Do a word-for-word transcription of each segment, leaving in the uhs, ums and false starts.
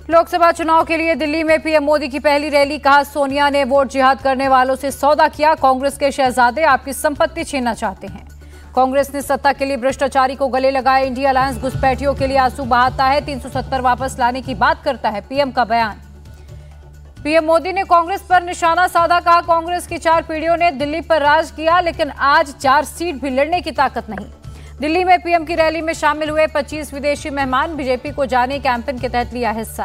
लोकसभा चुनाव के लिए दिल्ली में पीएम मोदी की पहली रैली। कहा, सोनिया ने वोट जिहाद करने वालों से सौदा किया। कांग्रेस के शहजादे आपकी संपत्ति छीनना चाहते हैं। कांग्रेस ने सत्ता के लिए भ्रष्टाचारी को गले लगाए। इंडिया अलायंस घुसपैठियों के लिए आंसू बहाता है। तीन सौ सत्तर वापस लाने की बात करता है पीएम का बयान। पीएम मोदी ने कांग्रेस पर निशाना साधा। कहा, कांग्रेस की चार पीढ़ियों ने दिल्ली पर राज किया, लेकिन आज चार सीट भी लड़ने की ताकत नहीं। दिल्ली में पीएम की रैली में शामिल हुए पच्चीस विदेशी मेहमान। बीजेपी को जाने कैंपेन के तहत लिया हिस्सा।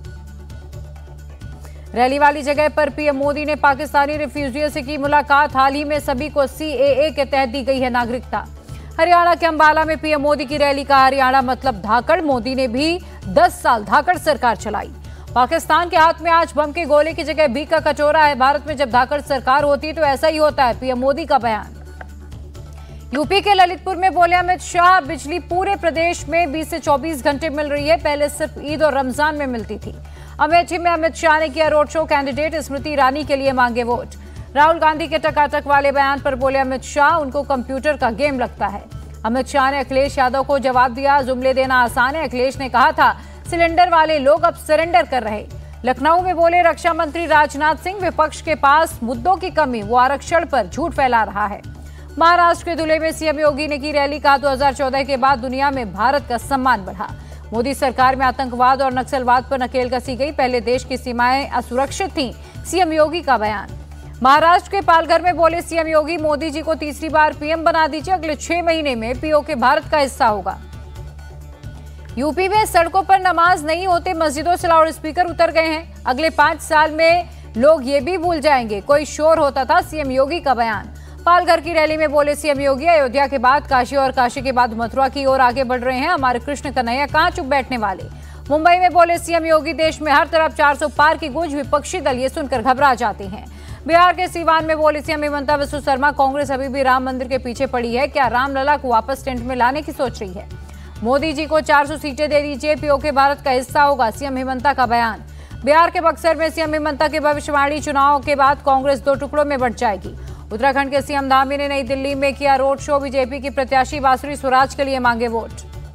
रैली वाली जगह पर पीएम मोदी ने पाकिस्तानी रिफ्यूजियों से की मुलाकात। हाल ही में सभी को सीएए के तहत दी गई है नागरिकता। हरियाणा के अंबाला में पीएम मोदी की रैली। का हरियाणा मतलब धाकड़। मोदी ने भी दस साल धाकड़ सरकार चलाई। पाकिस्तान के हाथ में आज बम के गोले की जगह भीख का कटोरा है। भारत में जब धाकड़ सरकार होती है तो ऐसा ही होता है, पीएम मोदी का बयान। यूपी के ललितपुर में बोले अमित शाह, बिजली पूरे प्रदेश में बीस से चौबीस घंटे मिल रही है, पहले सिर्फ ईद और रमजान में मिलती थी। अमेठी में अमित शाह ने किया road show. Candidate Smriti Irani के लिए मांगे वोट। राहुल गांधी के टकाटक वाले बयान पर बोले अमित शाह, उनको कंप्यूटर का गेम लगता है। अमित शाह ने अखिलेश यादव को जवाब दिया, जुमले देना आसान है। अखिलेश ने कहा था सिलेंडर वाले लोग अब सरेंडर कर रहे। लखनऊ में बोले रक्षा मंत्री राजनाथ सिंह, विपक्ष के पास मुद्दों की कमी, वो आरक्षण पर झूठ फैला रहा है। महाराष्ट्र के धुले में सीएम योगी ने की रैली। कहा, दो हजार चौदह के बाद दुनिया में भारत का सम्मान बढ़ा। मोदी सरकार में आतंकवाद और नक्सलवाद पर नकेल कसी गई। पहले देश की सीमाएं असुरक्षित थीं, सीएम योगी का बयान। महाराष्ट्र के पालघर में बोले सीएम योगी, मोदी जी को तीसरी बार पीएम बना दीजिए, अगले छह महीने में पीओके भारत का हिस्सा होगा। यूपी में सड़कों पर नमाज नहीं होते, मस्जिदों से लाउड स्पीकर उतर गए हैं। अगले पांच साल में लोग ये भी भूल जाएंगे कोई शोर होता था, सीएम योगी का बयान। पालघर की रैली में बोले सीएम योगी, अयोध्या के बाद काशी और काशी के बाद मथुरा की ओर आगे बढ़ रहे हैं। हमारे कृष्ण कन्हैया कहां चुप बैठने वाले। मुंबई में बोले सीएम योगी, देश में हर तरफ चार सौ पार की गूंज, विपक्षी दल ये सुनकर घबरा जाते हैं। बिहार के सीवान में बोले सीएम हिमंता बिस्वा शर्मा, कांग्रेस अभी भी राम मंदिर के पीछे पड़ी है। क्या रामलला को वापस टेंट में लाने की सोच रही है। मोदी जी को चार सौ सीटें दे दीजिए, पीओके भारत का हिस्सा होगा, सीएम हिमंता का बयान। बिहार के बक्सर में सीएम हिमंता की भविष्यवाणी, चुनाव के बाद कांग्रेस दो टुकड़ों में बंट जाएगी। उत्तराखंड के सीएम धामी ने नई दिल्ली में किया रोड शो। बीजेपी की प्रत्याशी बांसुरी स्वराज के लिए मांगे वोट।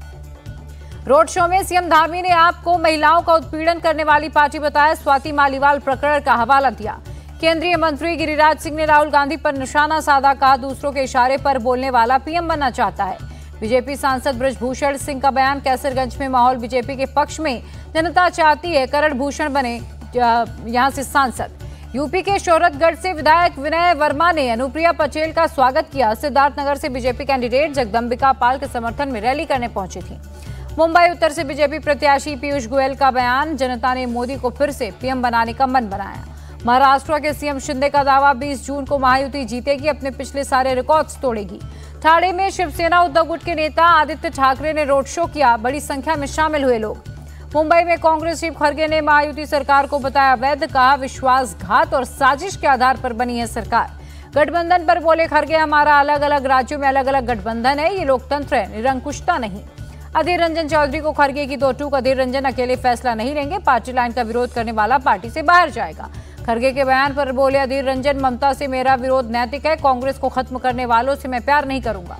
रोड शो में सीएम धामी ने आपको महिलाओं का उत्पीड़न करने वाली पार्टी बताया। स्वाति मालीवाल प्रकरण का हवाला दिया। केंद्रीय मंत्री गिरिराज सिंह ने राहुल गांधी पर निशाना साधा। कहा, दूसरों के इशारे पर बोलने वाला पीएम बनना चाहता है। बीजेपी सांसद बृजभूषण सिंह का बयान। कैसरगंज में माहौल बीजेपी के पक्ष में, जनता चाहती है करण भूषण बने यहां से सांसद। यूपी के शोहरतगढ़ से विधायक विनय वर्मा ने अनुप्रिया पटेल का स्वागत किया। सिद्धार्थनगर से बीजेपी कैंडिडेट जगदम्बिका पाल के समर्थन में रैली करने पहुंची थी। मुंबई उत्तर से बीजेपी प्रत्याशी पीयूष गोयल का बयान। जनता ने मोदी को फिर से पीएम बनाने का मन बनाया। महाराष्ट्र के सीएम शिंदे का दावा, बीस जून को महायुति जीतेगी, अपने पिछले सारे रिकॉर्ड्स तोड़ेगी। ठाणे में शिवसेना उद्धव गुट के नेता आदित्य ठाकरे ने रोड शो किया। बड़ी संख्या में शामिल हुए लोग। मुंबई में कांग्रेस चीफ खड़गे ने महायुति सरकार को बताया अवैध। कहा, विश्वासघात और साजिश के आधार पर बनी है सरकार। गठबंधन पर बोले खड़गे, हमारा अलग अलग राज्यों में अलग अलग गठबंधन है, ये लोकतंत्र है, निरंकुशता नहीं। अधीर रंजन चौधरी को खड़गे की दो टूक। अधीर रंजन अकेले फैसला नहीं लेंगे, पार्टी लाइन का विरोध करने वाला पार्टी से बाहर जाएगा। खड़गे के बयान पर बोले अधीर रंजन, ममता से मेरा विरोध नैतिक है, कांग्रेस को खत्म करने वालों से मैं प्यार नहीं करूंगा।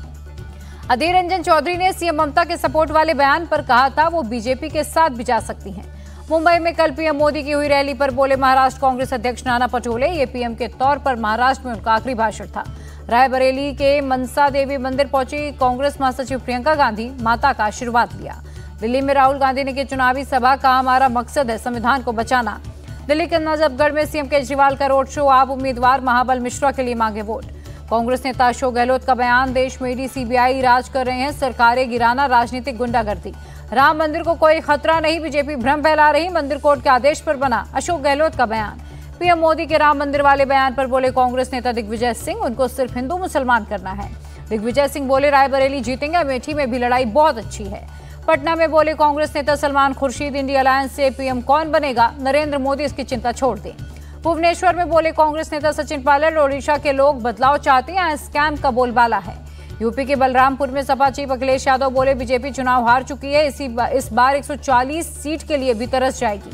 अधीर रंजन चौधरी ने सीएम ममता के सपोर्ट वाले बयान पर कहा था वो बीजेपी के साथ भी जा सकती हैं। मुंबई में कल पीएम मोदी की हुई रैली पर बोले महाराष्ट्र कांग्रेस अध्यक्ष नाना पटोले, ये पीएम के तौर पर महाराष्ट्र में उनका आखिरी भाषण था। रायबरेली के मनसा देवी मंदिर पहुंची कांग्रेस महासचिव प्रियंका गांधी, माता का आशीर्वाद लिया। दिल्ली में राहुल गांधी ने की चुनावी सभा। कहा, हमारा मकसद है संविधान को बचाना। दिल्ली के नजफगढ़ में सीएम केजरीवाल का रोड शो। आप उम्मीदवार महाबल मिश्रा के लिए मांगे वोट। कांग्रेस नेता अशोक गहलोत का बयान, देश में ईडी सीबीआई राज कर रहे हैं, सरकारें गिराना, राजनीतिक गुंडागर्दी। राम मंदिर को कोई खतरा नहीं, बीजेपी भ्रम फैला रही, मंदिर कोर्ट के आदेश पर बना, अशोक गहलोत का बयान। पीएम मोदी के राम मंदिर वाले बयान पर बोले कांग्रेस नेता दिग्विजय सिंह, उनको सिर्फ हिंदू मुसलमान करना है। दिग्विजय सिंह बोले रायबरेली जीतेंगे, अमेठी में भी लड़ाई बहुत अच्छी है। पटना में बोले कांग्रेस नेता सलमान खुर्शीद, इंडिया अलायंस से पीएम कौन बनेगा, नरेंद्र मोदी इसकी चिंता छोड़ दें। भुवनेश्वर में बोले कांग्रेस नेता सचिन पायलट, ओडिशा के लोग बदलाव चाहते हैं, स्कैम का बोलबाला है। यूपी के बलरामपुर में सपा चीफ अखिलेश यादव बोले बीजेपी चुनाव हार चुकी है, इसी बा, इस बार एक सौ चालीस सीट के लिए भी तरस जाएगी।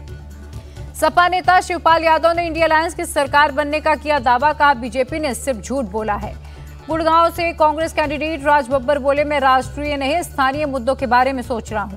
सपा नेता शिवपाल यादव ने इंडिया अलायंस की सरकार बनने का किया दावा। कहा, बीजेपी ने सिर्फ झूठ बोला है। गुड़गांव से कांग्रेस कैंडिडेट राज बब्बर बोले, मैं राष्ट्रीय नहीं स्थानीय मुद्दों के बारे में सोच रहा हूं।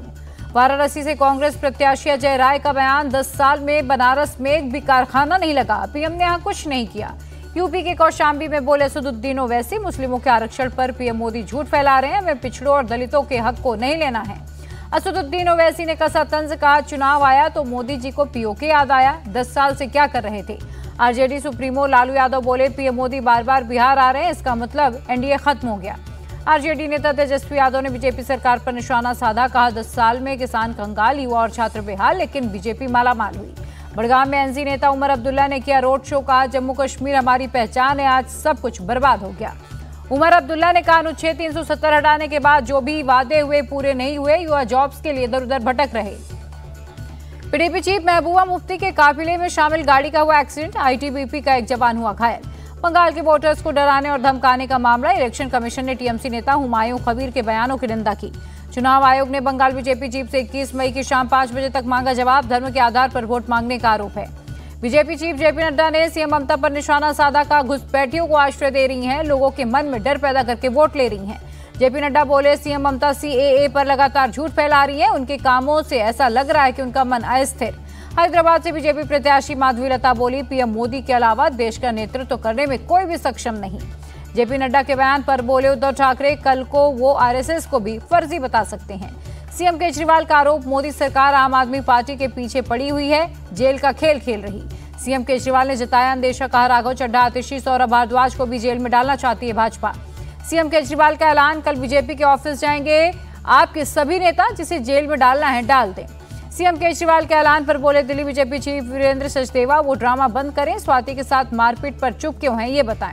वाराणसी से कांग्रेस प्रत्याशी अजय राय का बयान, दस साल में बनारस में एक भी कारखाना नहीं लगा, पीएम ने यहाँ कुछ नहीं किया। यूपी के कौशाम्बी में बोले असदुद्दीन ओवैसी, मुस्लिमों के आरक्षण पर पीएम मोदी झूठ फैला रहे हैं, हमें पिछड़ों और दलितों के हक को नहीं लेना है। असदुद्दीन ओवैसी ने कसा तंज कहा, चुनाव आया तो मोदी जी को पीओके याद आया, दस साल से क्या कर रहे थे। आरजेडी सुप्रीमो लालू यादव बोले, पीएम मोदी बार बार बिहार आ रहे हैं, इसका मतलब एनडीए खत्म हो गया। आरजेडी नेता तेजस्वी यादव ने बीजेपी सरकार पर निशाना साधा, कहा दस साल में किसान कंगाल, युवा और छात्र बेहाल, लेकिन बीजेपी मालामाल हुई। बड़गाम में एनसी नेता उमर अब्दुल्ला ने किया रोड शो, कहा जम्मू कश्मीर हमारी पहचान है, आज सब कुछ बर्बाद हो गया। उमर अब्दुल्ला ने कहा अनुच्छेद तीन सौ सत्तर हटाने के बाद जो भी वादे हुए पूरे नहीं हुए, युवा जॉब्स के लिए इधर उधर भटक रहे। पीडीपी चीफ महबूबा मुफ्ती के काफिले में शामिल गाड़ी का हुआ एक्सीडेंट, आईटीबीपी का एक जवान हुआ घायल। बंगाल के वोटर्स को डराने और धमकाने का मामला, इलेक्शन कमीशन ने टीएमसी नेता हुमायूं कबीर के बयानों की निंदा की। चुनाव आयोग ने बंगाल बीजेपी चीफ से इक्कीस मई की शाम पांच बजे तक मांगा जवाब, धर्म के आधार पर वोट मांगने का आरोप है। बीजेपी चीफ जेपी नड्डा ने सीएम ममता पर निशाना साधा, का घुसपैठियों को आश्रय दे रही हैं, लोगों के मन में डर पैदा करके वोट ले रही हैं। जेपी नड्डा बोले, सीएम ममता सीएए पर लगातार झूठ फैला रही है, उनके कामों से ऐसा लग रहा है कि उनका मन अस्थिर। हैदराबाद से बीजेपी प्रत्याशी माधवी लता बोली, पीएम मोदी के अलावा देश का नेतृत्व करने में कोई भी सक्षम नहीं। जेपी नड्डा के बयान पर बोले उद्धव ठाकरे, कल को वो आरएसएस को भी फर्जी बता सकते हैं। सीएम केजरीवाल का आरोप, मोदी सरकार आम आदमी पार्टी के पीछे पड़ी हुई है, जेल का खेल खेल रही। सीएम केजरीवाल ने जताया अंदेशा, कहा राघव चड्ढा, आतिशी, सौरभ भारद्वाज को भी जेल में डालना चाहती है भाजपा। सीएम केजरीवाल का ऐलान, कल बीजेपी के ऑफिस जाएंगे आपके सभी नेता, जिसे जेल में डालना है डाल दें। सीएम केजरीवाल के ऐलान पर बोले दिल्ली बीजेपी चीफ वीरेंद्र सचदेवा, वो ड्रामा बंद करें, स्वाति के साथ मारपीट पर चुप क्यों हैं ये बताएं।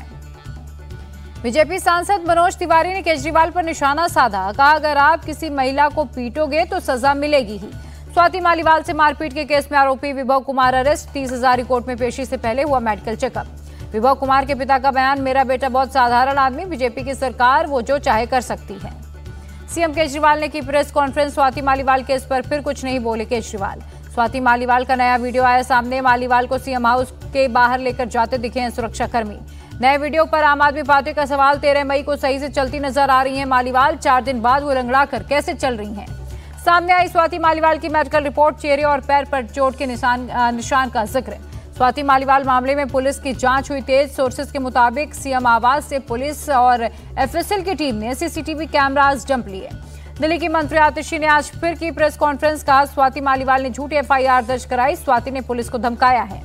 बीजेपी सांसद मनोज तिवारी ने केजरीवाल पर निशाना साधा, कहा अगर आप किसी महिला को पीटोगे तो सजा मिलेगी ही। स्वाति मालीवाल से मारपीट के केस में आरोपी विभव कुमार अरेस्ट, तीस हजार कोर्ट में पेशी से पहले हुआ मेडिकल चेकअप। विभव कुमार के पिता का बयान, मेरा बेटा बहुत साधारण आदमी, बीजेपी की सरकार वो जो चाहे कर सकती है। सीएम केजरीवाल ने की press conference, Swati Maliwal case पर फिर कुछ नहीं बोले केजरीवाल। स्वाति मालीवाल का नया वीडियो आया सामने, मालीवाल को सीएम हाउस के बाहर लेकर जाते दिखे हैं सुरक्षाकर्मी। नए वीडियो पर आम आदमी पार्टी का सवाल, तेरह मई को सही से चलती नजर आ रही हैं मालीवाल, चार दिन बाद वो लंगड़ा कर कैसे चल रही हैं। सामने आई स्वाति मालीवाल की मेडिकल रिपोर्ट, चेहरे और पैर पर चोट के निशान निशान का जिक्र। स्वाति मालीवाल मामले में पुलिस की जांच हुई तेज, सोर्सेज के मुताबिक सीएम आवास से पुलिस और एफएसएल की टीम ने सीसीटीवी कैमरास जंप लिए। दिल्ली की मंत्री आतिशी ने आज फिर की प्रेस कॉन्फ्रेंस, कहा स्वाति मालीवाल ने झूठी एफआईआर दर्ज कराई, स्वाति ने पुलिस को धमकाया है।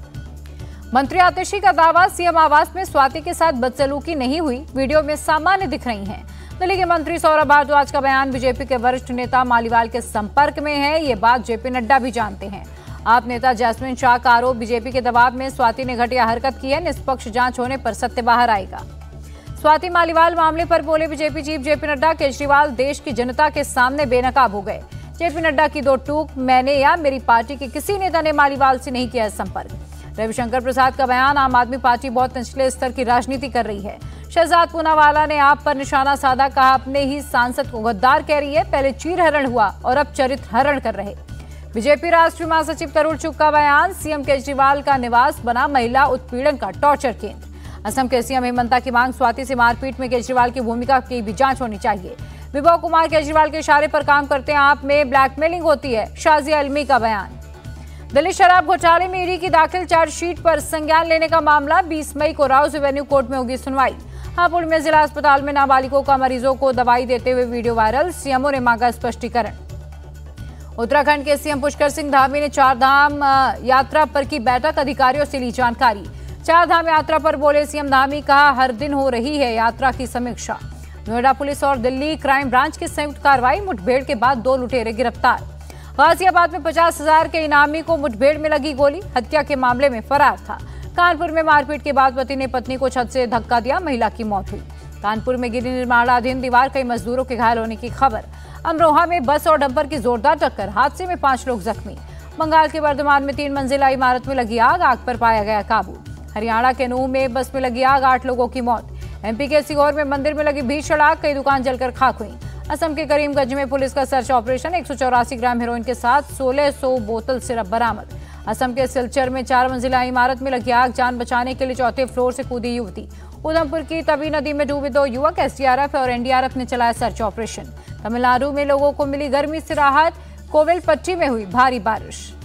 मंत्री आतिशी का दावा, सीएम आवास में स्वाति के साथ बदसलूकी नहीं हुई, वीडियो में सामान्य दिख रही हैं। दिल्ली के मंत्री सौरभ भारद्वाज का बयान, बीजेपी के वरिष्ठ नेता मालीवाल के संपर्क में है, ये बात जेपी नड्डा भी जानते हैं। आप नेता जैस्मिन शाह का आरोप, बीजेपी के दबाव में स्वाति ने घटिया हरकत की है, निष्पक्ष जांच होने पर सत्य बाहर आएगा। स्वाति मालीवाल मामले पर बोले BJP chief JP Nadda, Kejriwal देश की जनता के सामने बेनकाब हो गए। जेपी नड्डा की दो टूक, मैंने या मेरी पार्टी के किसी नेता ने मालीवाल से नहीं किया संपर्क। रविशंकर प्रसाद का बयान, आम आदमी पार्टी बहुत निचले स्तर की राजनीति कर रही है। शहजाद पूनावाला ने आप पर निशाना साधा, कहा अपने ही सांसद को गद्दार कह रही है, पहले चीरहरण हुआ और अब चरित्र हरण कर रहे। बीजेपी राष्ट्रीय महासचिव तरुण चुग का बयान, सीएम केजरीवाल का निवास बना महिला उत्पीड़न का टॉर्चर केंद्र। असम के सीएम हेमंता की मांग, स्वाति से मारपीट में केजरीवाल की भूमिका की भी जांच होनी चाहिए। विभव कुमार केजरीवाल के इशारे पर काम करते हैं, आप में ब्लैकमेलिंग होती है, शाजिया अलमी का बयान। दिल्ली शराब घोटाले में ईडी की दाखिल चार्जशीट पर संज्ञान लेने का मामला, बीस मई को राउज एवेन्यू कोर्ट में होगी सुनवाई। हापुड़ में जिला अस्पताल में नाबालिगों का मरीजों को दवाई देते हुए वीडियो वायरल, सीएमओ ने मांगा स्पष्टीकरण। उत्तराखंड के सीएम पुष्कर सिंह धामी ने चार धाम यात्रा पर की बैठक, अधिकारियों से ली जानकारी। चार धाम यात्रा पर बोले सीएम धामी, कहा हर दिन हो रही है यात्रा की समीक्षा। नोएडा पुलिस और दिल्ली क्राइम ब्रांच की संयुक्त कार्रवाई, मुठभेड़ के बाद दो लुटेरे गिरफ्तार। गाजियाबाद में पचास हजार के इनामी को मुठभेड़ में लगी गोली, हत्या के मामले में फरार था। कानपुर में मारपीट के बाद पति ने पत्नी को छत से धक्का दिया, महिला की मौत हुई। कानपुर में गिरी निर्माणाधीन दीवार, कई मजदूरों के घायल होने की खबर। अमरोहा में बस और डंपर की जोरदार टक्कर, हादसे में पांच लोग जख्मी। बंगाल के वर्धमान में तीन मंजिला इमारत में लगी आग, आग पर पाया गया काबू। हरियाणा के नूह में बस में लगी आग, आठ लोगों की मौत। एमपी के सीहोर में मंदिर में लगी भीषण आग, कई दुकान जलकर खाक हुई। असम के करीमगंज में पुलिस का सर्च ऑपरेशन, एक सौ चौरासी ग्राम हेरोइन के साथ सोलह सौ बोतल सिरप बरामद। असम के सिलचर में चार मंजिला इमारत में लगी आग, जान बचाने के लिए चौथे फ्लोर से कूदी युवती। उधमपुर की तवी नदी में डूबे दो युवक, एसडीआरएफ और एनडीआरएफ ने चलाया सर्च ऑपरेशन। तमिलनाडु में लोगों को मिली गर्मी से राहत, कोविलपट्टी में हुई भारी बारिश।